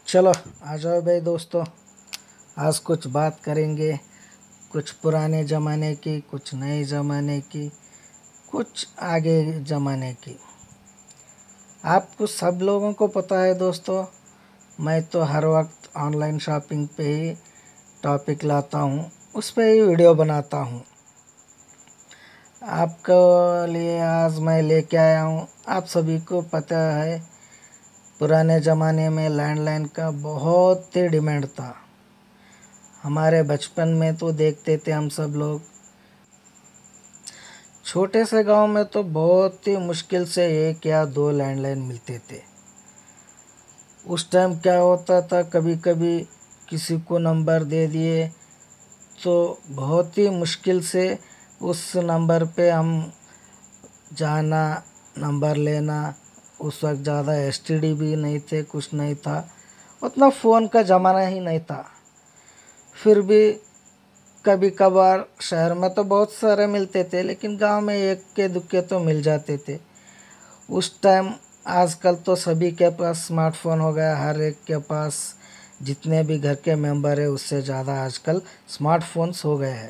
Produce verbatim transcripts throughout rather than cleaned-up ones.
चलो आ जाओ भाई दोस्तों। आज कुछ बात करेंगे, कुछ पुराने ज़माने की, कुछ नए ज़माने की, कुछ आगे ज़माने की। आपको सब लोगों को पता है दोस्तों, मैं तो हर वक्त ऑनलाइन शॉपिंग पे ही टॉपिक लाता हूँ, उस पे ही वीडियो बनाता हूँ। आपके लिए आज मैं लेके आया हूँ। आप सभी को पता है, पुराने ज़माने में लैंडलाइन का बहुत ही डिमांड था। हमारे बचपन में तो देखते थे हम सब लोग। छोटे से गांव में तो बहुत ही मुश्किल से एक या दो लैंडलाइन मिलते थे। उस टाइम क्या होता था, कभी कभी किसी को नंबर दे दिए तो बहुत ही मुश्किल से उस नंबर पे हम जाना, नंबर लेना। उस वक्त ज़्यादा एसटीडी भी नहीं थे, कुछ नहीं था, उतना फ़ोन का ज़माना ही नहीं था। फिर भी कभी कभार शहर में तो बहुत सारे मिलते थे, लेकिन गांव में एक के दुक्के तो मिल जाते थे उस टाइम। आजकल तो सभी के पास स्मार्टफोन हो गया, हर एक के पास, जितने भी घर के मेंबर है उससे ज़्यादा आजकल स्मार्टफोन्स हो गए हैं।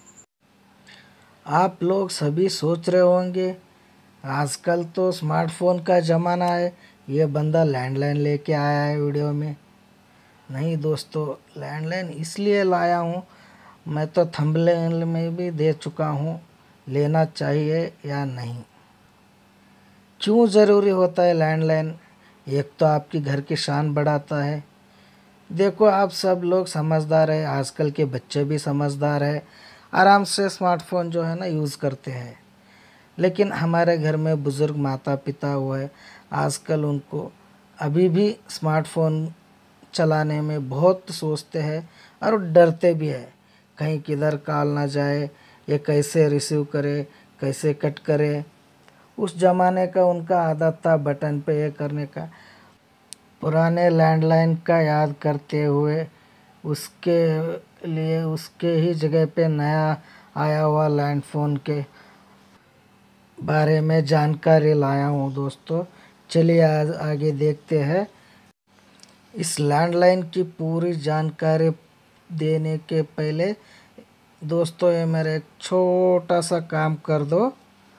आप लोग सभी सोच रहे होंगे, आजकल तो स्मार्टफोन का ज़माना है, ये बंदा लैंडलाइन लेके आया है वीडियो में। नहीं दोस्तों, लैंडलाइन इसलिए लाया हूँ, मैं तो थंबनेल में भी दे चुका हूँ, लेना चाहिए या नहीं। क्यों ज़रूरी होता है लैंडलाइन? एक तो आपकी घर की शान बढ़ाता है। देखो, आप सब लोग समझदार है, आजकल के बच्चे भी समझदार है, आराम से स्मार्टफोन जो है ना यूज़ करते हैं। लेकिन हमारे घर में बुज़ुर्ग माता पिता हुए, आजकल उनको अभी भी स्मार्टफोन चलाने में बहुत सोचते हैं और डरते भी है, कहीं किधर कॉल ना जाए, ये कैसे रिसीव करे, कैसे कट करे। उस ज़माने का उनका आदत था बटन पे ये करने का। पुराने लैंडलाइन का याद करते हुए उसके लिए उसके ही जगह पे नया आया हुआ लैंडफोन के बारे में जानकारी लाया हूँ दोस्तों। चलिए आज आगे देखते हैं। इस लैंडलाइन की पूरी जानकारी देने के पहले दोस्तों, ये मेरा एक छोटा सा काम कर दो।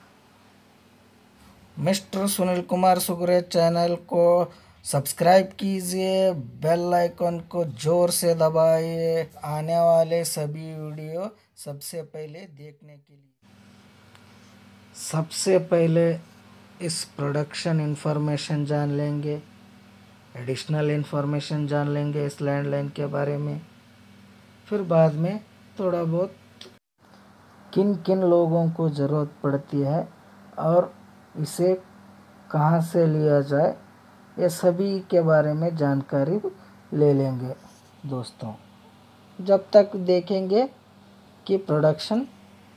मिस्टर सुनील कुमार सुगरे चैनल को सब्सक्राइब कीजिए, बेल आइकन को ज़ोर से दबाइए, आने वाले सभी वीडियो सबसे पहले देखने के लिए। सबसे पहले इस प्रोडक्शन इन्फॉर्मेशन जान लेंगे, एडिशनल इन्फॉर्मेशन जान लेंगे इस लैंडलाइन के बारे में। फिर बाद में थोड़ा बहुत किन किन लोगों को ज़रूरत पड़ती है और इसे कहाँ से लिया जाए, ये सभी के बारे में जानकारी ले लेंगे दोस्तों। जब तक देखेंगे कि प्रोडक्शन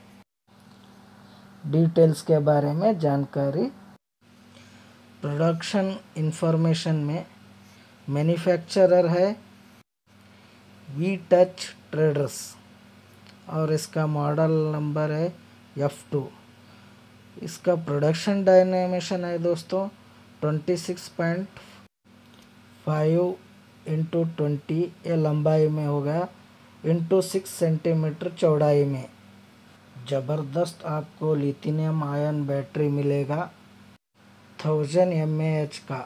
डिटेल्स के बारे में जानकारी। प्रोडक्शन इंफॉर्मेशन में मैन्युफैक्चरर है वी टच ट्रेडर्स और इसका मॉडल नंबर है एफ टू। इसका प्रोडक्शन डायमेंशन है दोस्तों twenty six point five into twenty, ये लंबाई में होगा, इंटू सिक्स सेंटीमीटर चौड़ाई में। ज़बरदस्त आपको लिथियम आयन बैटरी मिलेगा, थाउजेंड एम ए एच का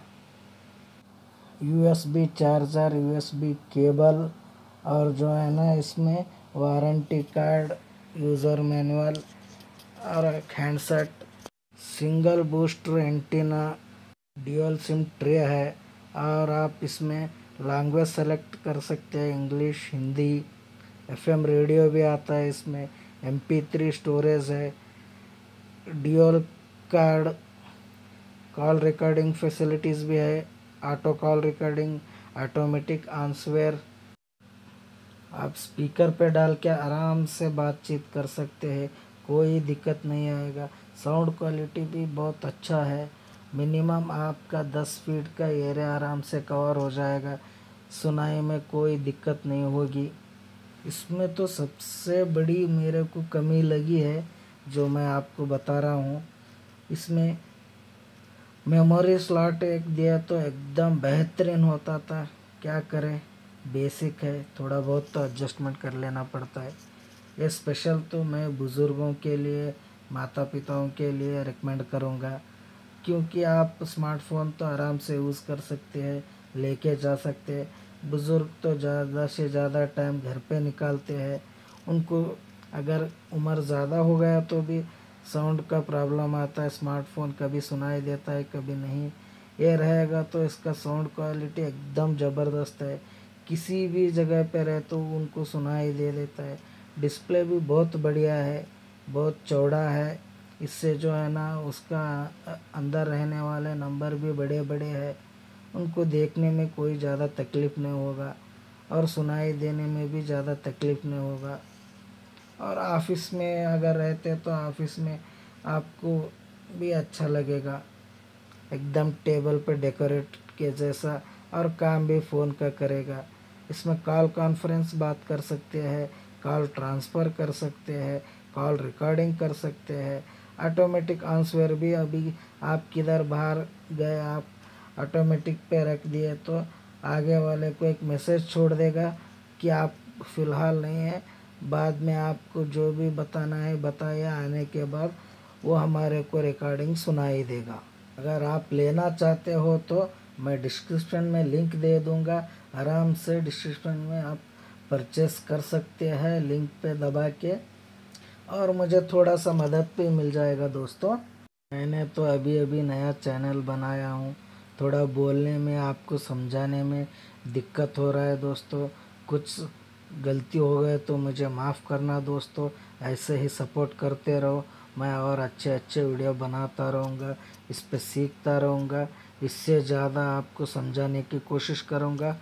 यूएसबी चार्जर, यूएसबी केबल, और जो है ना इसमें वारंटी कार्ड, यूज़र मैनुअल और एक handset, single booster antenna, dual SIM tray है। और आप इसमें लैंग्वेज सेलेक्ट कर सकते हैं, इंग्लिश, हिंदी, एफएम रेडियो भी आता है इसमें, एम पी थ्री स्टोरेज है, dual card call recording facilities भी है, auto call recording, automatic answer. आप स्पीकर पे डाल के आराम से बातचीत कर सकते हैं, कोई दिक्कत नहीं आएगा। साउंड क्वालिटी भी बहुत अच्छा है, मिनिमम आपका दस फीट का एरिया आराम से कवर हो जाएगा, सुनाई में कोई दिक्कत नहीं होगी। इसमें तो सबसे बड़ी मेरे को कमी लगी है जो मैं आपको बता रहा हूँ, इसमें मेमोरी स्लॉट एक दिया तो एकदम बेहतरीन होता था। क्या करें, बेसिक है, थोड़ा बहुत तो एडजस्टमेंट कर लेना पड़ता है। ये स्पेशल तो मैं बुज़ुर्गों के लिए, माता पिताओं के लिए रिकमेंड करूँगा, क्योंकि आप स्मार्टफ़ोन तो आराम से यूज़ कर सकते हैं, लेके जा सकते हैं। बुज़ुर्ग तो ज़्यादा से ज़्यादा टाइम घर पे निकालते हैं, उनको अगर उम्र ज़्यादा हो गया तो भी साउंड का प्रॉब्लम आता है। स्मार्टफ़ोन कभी सुनाई देता है, कभी नहीं। ये रहेगा तो इसका साउंड क्वालिटी एकदम ज़बरदस्त है, किसी भी जगह पे रहे तो उनको सुनाई दे देता है। डिस्प्ले भी बहुत बढ़िया है, बहुत चौड़ा है। इससे जो है ना उसका अंदर रहने वाले नंबर भी बड़े बड़े हैं, उनको देखने में कोई ज़्यादा तकलीफ़ नहीं होगा और सुनाई देने में भी ज़्यादा तकलीफ़ नहीं होगा। और ऑफिस में अगर रहते तो ऑफिस में आपको भी अच्छा लगेगा, एकदम टेबल पे डेकोरेट के जैसा, और काम भी फ़ोन का करेगा। इसमें कॉल कॉन्फ्रेंस बात कर सकते हैं, कॉल ट्रांसफ़र कर सकते हैं, कॉल रिकॉर्डिंग कर सकते हैं, ऑटोमेटिक आंसर भी। अभी आप किधर बाहर गए, आप ऑटोमेटिक पे रख दिए तो आगे वाले को एक मैसेज छोड़ देगा कि आप फ़िलहाल नहीं हैं, बाद में आपको जो भी बताना है बताइए, आने के बाद वो हमारे को रिकॉर्डिंग सुनाई देगा। अगर आप लेना चाहते हो तो मैं डिस्क्रिप्शन में लिंक दे दूँगा, आराम से डिस्क्रिप्शन में आप परचेस कर सकते हैं लिंक पे दबा के, और मुझे थोड़ा सा मदद भी मिल जाएगा दोस्तों। मैंने तो अभी अभी नया चैनल बनाया हूँ, थोड़ा बोलने में, आपको समझाने में दिक्कत हो रहा है दोस्तों। कुछ गलती हो गए तो मुझे माफ़ करना दोस्तों। ऐसे ही सपोर्ट करते रहो, मैं और अच्छे अच्छे वीडियो बनाता रहूँगा, इस पे सीखता रहूँगा, इससे ज़्यादा आपको समझाने की कोशिश करूँगा।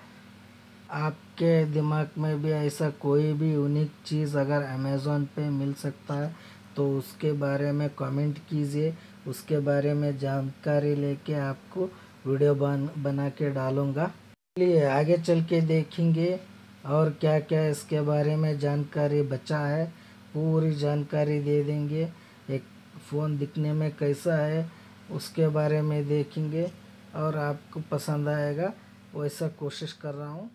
आपके दिमाग में भी ऐसा कोई भी यूनिक चीज़ अगर अमेज़ॉन पे मिल सकता है तो उसके बारे में कमेंट कीजिए, उसके बारे में जानकारी लेके आपको वीडियो बन बना के डालूँगा। चलिए आगे चल के देखेंगे और क्या क्या इसके बारे में जानकारी बचा है, पूरी जानकारी दे देंगे। एक फ़ोन दिखने में कैसा है उसके बारे में देखेंगे, और आपको पसंद आएगा वैसा कोशिश कर रहा हूँ।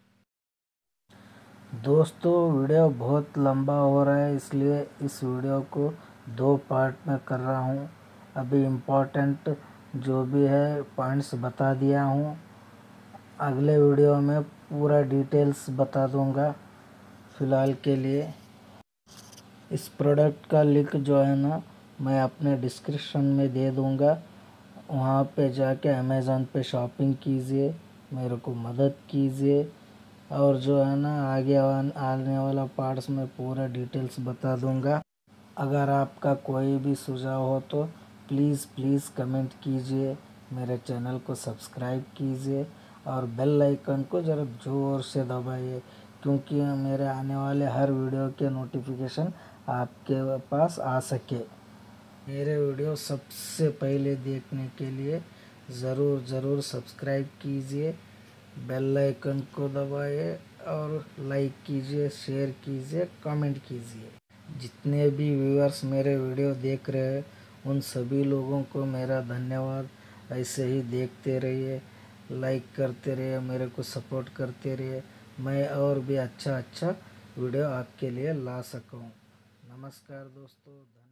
दोस्तों वीडियो बहुत लंबा हो रहा है, इसलिए इस वीडियो को दो पार्ट में कर रहा हूँ। अभी इम्पोर्टेंट जो भी है पॉइंट्स बता दिया हूँ, अगले वीडियो में पूरा डिटेल्स बता दूँगा। फ़िलहाल के लिए इस प्रोडक्ट का लिंक जो है ना मैं अपने डिस्क्रिप्शन में दे दूँगा, वहाँ पे जाके अमेज़ॉन पे शॉपिंग कीजिए, मेरे को मदद कीजिए, और जो है ना आगे आने वाला पार्ट्स में पूरा डिटेल्स बता दूँगा। अगर आपका कोई भी सुझाव हो तो प्लीज़ प्लीज़ कमेंट कीजिए, मेरे चैनल को सब्सक्राइब कीजिए और बेल आइकन को ज़रा ज़ोर से दबाइए, क्योंकि मेरे आने वाले हर वीडियो के नोटिफिकेशन आपके पास आ सके। मेरे वीडियो सबसे पहले देखने के लिए ज़रूर ज़रूर सब्सक्राइब कीजिए, बेल आइकन को दबाइए और लाइक कीजिए, शेयर कीजिए, कमेंट कीजिए। जितने भी व्यूअर्स मेरे वीडियो देख रहे हैं उन सभी लोगों को मेरा धन्यवाद। ऐसे ही देखते रहिए, लाइक करते रहिए, मेरे को सपोर्ट करते रहिए, मैं और भी अच्छा अच्छा वीडियो आपके लिए ला सकूं। नमस्कार दोस्तों।